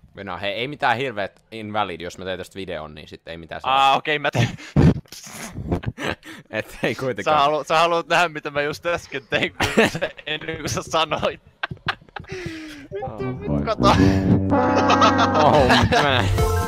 Venä, hei, ei mitään hirveet invalid, jos mä teen tästä videon, niin sitten ei mitään saa. Okei, mä tein. Et ei kuitenkaan. Sä haluat nähdä, mitä mä just äsken tein, ennen kuin sä sanoit. Kato. Oh, man.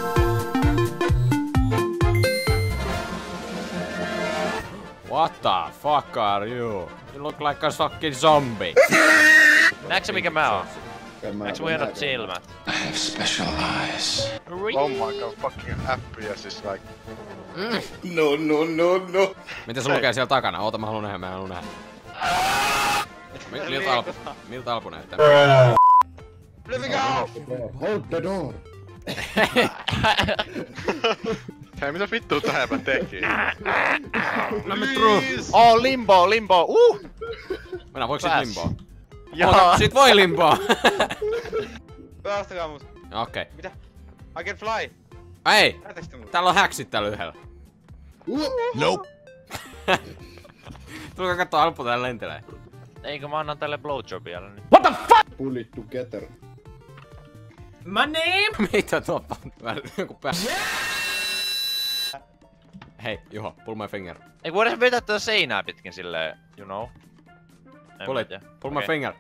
What the fuck are you? You look like a fucking zombie. Näetkö mikä mä oon? Näetkö mun hienot silmät? I have special eyes. Oh my god, fucking FPS is like... No. Mitä se lukee siellä takana? Oota, mä haluun nähdä, Miltä alku näyttää? Let me go! Hold the door. Hei, mitä vittua tähän mä tekin? Let me through! Oh, limbo! Mennään, voiko sit limboa? Joo! Sit voi limboa! Pelastakaa mut. Okei. Mitä? I can fly! Ei! Näytäks te mut? Täällä on häksit täällä yhdellä. Nope. Tulkaa kattoo Alppo täällä lentelee. Eikö mä annan tälle blowjobia nyt? What the fuck?! Pull it together. My name? Mitä tuo joku pää? Hei, Juho, pull my finger. Ei voidaan vetää tätä seinää pitkin silleen, you know? Pull my finger.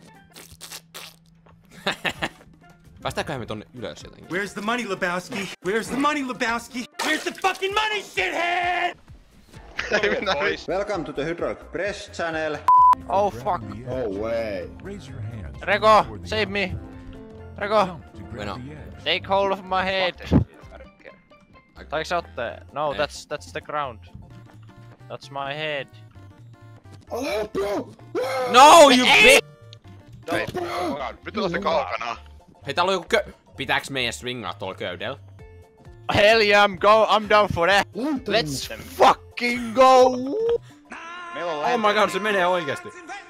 Päästääköhän me tonne ylös jotenkin? Where's the money, Lebowski? Where's the money, Lebowski? Where's the fucking money, shithead? Welcome to the Hydraulic Press channel. Oh fuck. No way. Reko, save me. Reko, Venä. take hold of my head. Taiks sä ottaa? No, that's the ground. That's my head. I'll help you. No, you bitch! Hei, vittu on se kaukana. Hei, täällä on joku Pitääks meidän swingaa tuolla köydellä? Hell yeah, I'm down for that. Let's fucking go! Oh my god, se menee oikeesti.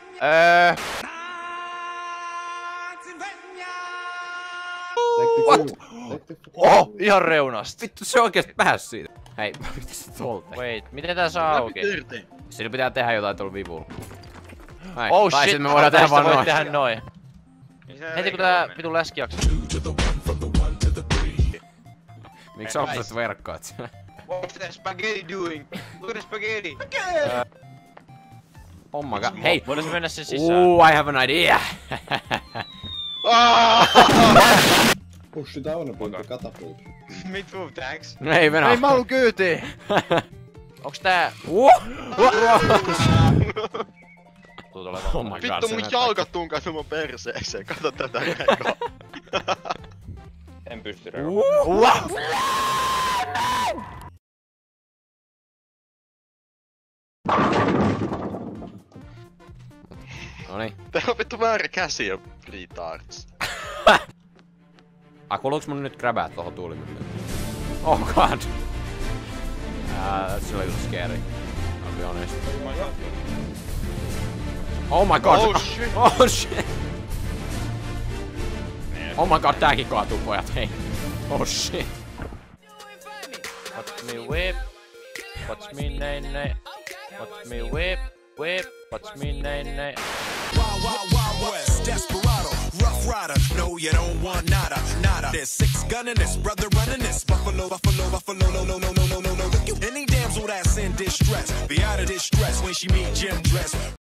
What? Oh, ihan reunasta. Vittu, se oikeesti pääs siitä. Hei, mitä se tuolta? Wait, miten tää saa auki? Sillä pitää tehdä jotain tuolla vivulla. Oh tai shit, sit me voidaan tehdä vaan noin. tehdä noin. Heti kun tää vitu läski jaksaa. Miksi sä opset verkkoat? What's the spaghetti doing? Look at the spaghetti! Oh my god, hei! Voidaan mennä sen sisään? Ooh, I have an idea! Push it down upon the catapult. Me too, thanks. No ei Venä. Ei mä haluun kyytiin! Onks tää? Oh my god, Vittu mun jalkat tunkaisu mun perseeseen, kato tätä Reko. En pysty Reko. Noniin. Tää on vittu väärä käsi ja retards. Kuuluuks mun nyt grabää tohon tuulimyllyyn? Oh god! That's a little scary. I'll be honest. Oh my god! Oh shit! Oh shit! Oh my god, tääkin kaatuu pojat, hei! Oh shit! Watch me whip. Watch me nay. Watch me whip. Watch me nay. Wild West, desperado, rough rider. No, you don't want nada. There's 6 gunning this, brother running this. Buffalo, no. Look you, any damsel that's in distress, be out of distress when she meet Jim dress.